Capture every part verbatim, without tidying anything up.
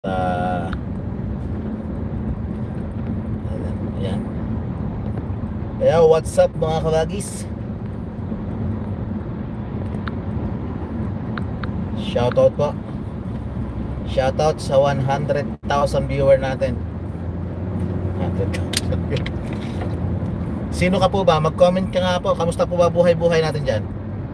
uh, ayan. Kaya what's up mga kabagis, shoutout po, shoutout sa one hundred thousand viewer natin. Sino ka po ba? Mag-comment ka nga po. Kamusta po ba buhay-buhay natin dyan?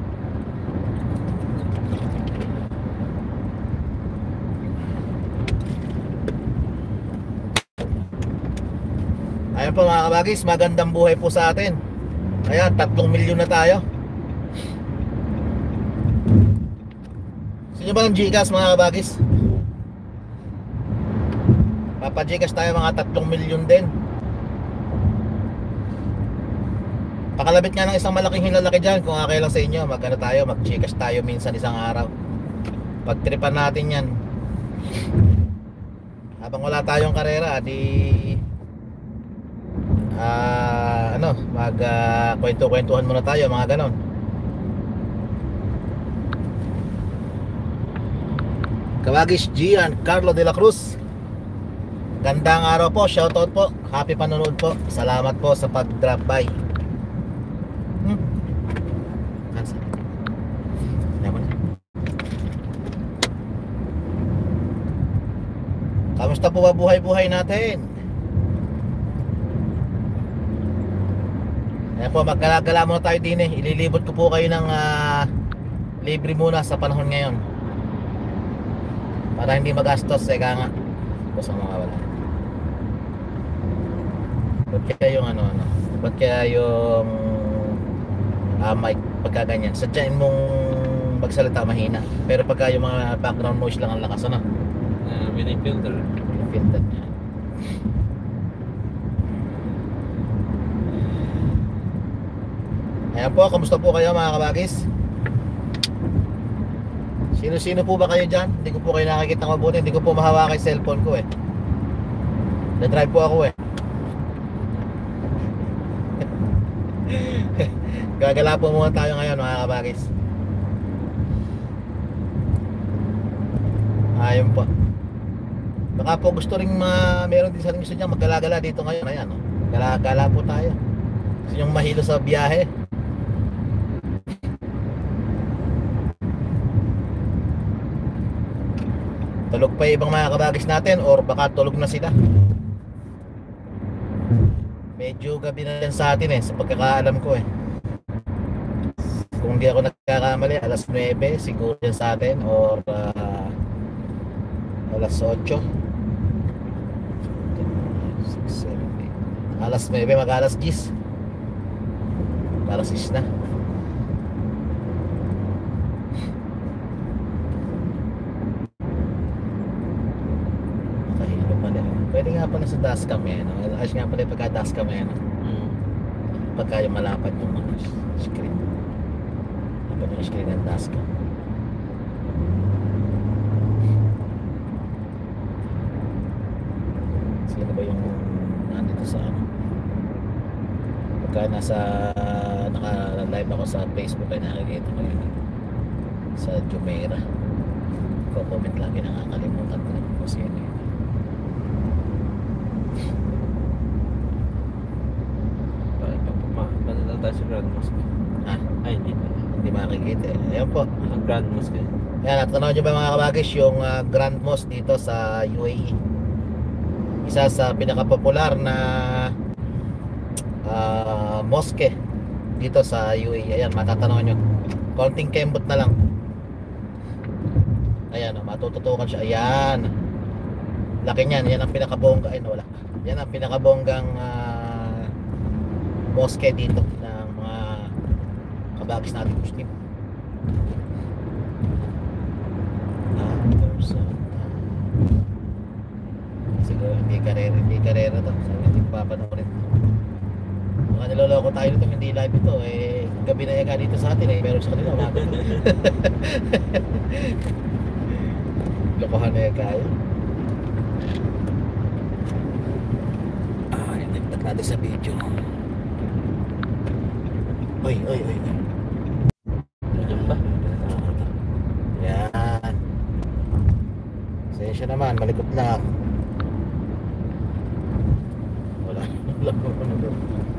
Ayan po mga kabagis, magandang buhay po sa atin. Ayan, tatlong milyon na tayo. Sino ba ng Gcash mga kabagis? Papa Gcash tayo, mga tatlong milyon din. Pakalabit nga ng isang malaking hilalaki dyan. Kung okay lang sa inyo, mag ano tayo, mag Gcash tayo minsan isang araw. Pagtripan natin yan. Habang wala tayong karera, di uh, ano, mag uh, kwento-kwentuhan muna tayo, mga ganon. Kabagis Gian Carlo de la Cruz, gandang araw po, shoutout po, happy panonood po, salamat po sa pag-drop by. hmm? Kamusta po ba buhay-buhay natin? Ayan po, magkalagala muna tayo din eh. Ililibot ko po kayo ng uh, libre muna sa panahon ngayon, para hindi magastos. Eka nga, basta mga wala. Ba't kaya yung ano ano Ba't kaya yung uh, mic pagka ganyan, sadyain mong magsalita mahina, pero pagka yung mga background noise lang ang lakas, ano? Uh, mini filter. Filter niya. Ayan po, kamusta po kayo mga kabagis? Sino-sino po ba kayo dyan? Hindi ko po kayo nakikita mabuti. Hindi ko po mahawak yung cellphone ko eh. Na-drive po ako eh. Gagala po muna tayo ngayon mga kabagis. Ayun po. Baka po gusto rin ma meron din sa rin gusto niya maggala-gala dito ngayon. Ayan, oh. Gala-gala po tayo. Gusto niyong mahilo sa biyahe. Tulog pa yung ibang mga kabagis natin, or baka tulog na sila. Medyo gabi na yan sa atin eh, sa pagkakaalam ko eh. Kung di ako nagkakamali, alas nuwebe siguro yan sa atin, or uh, alas otso, six, seven, eight. Alas nuwebe mag alas diyes, alas is na. Pwede nga pala sa dashcam eh, no? Ayos nga pala yung pagka dashcam eh, no? Mm. Pagka yung malapad yung mga screen, malapad yung screen ng dashcam. Sino ba yung nandito sa ano? Pagka nasa naka-live ako sa Facebook ay nakikita ko yun sa Jumeirah. Ko-comment lagi, nakakalimutan ko kung sino yun. Manila tayo sa Grand Mosque. Ha? Ay, hindi pa. Hindi makikita eh. Ayan po. Ang Grand Mosque. Ayan, natanaw nyo ba mga kabagis yung uh, Grand Mosque dito sa U A E? Isa sa pinakapopular na uh, mosque dito sa U A E. Ayan, matatanaw nyo. Konting kembot na lang. Ayan, oh, matututukan siya. Ayan. Laki niyan. Yan ang pinakabongga. Ay, wala. Yan ang pinakabonggang uh, mosque dito ng mga kabagis natin Muslim. Ah, so, siguro hindi karera, hindi karera to. So, hindi ko papanoorin. Mga niloloko tayo nito, hindi live ito eh. Gabi na yaga dito sa atin eh, pero sa kanila umaga to. Lokohan na yaga yun. Ah, hindi natin sa video. Oy, oy, oy. Yan ba? Yan. Sensya naman. malikot lang. Wala. Wala. Wala.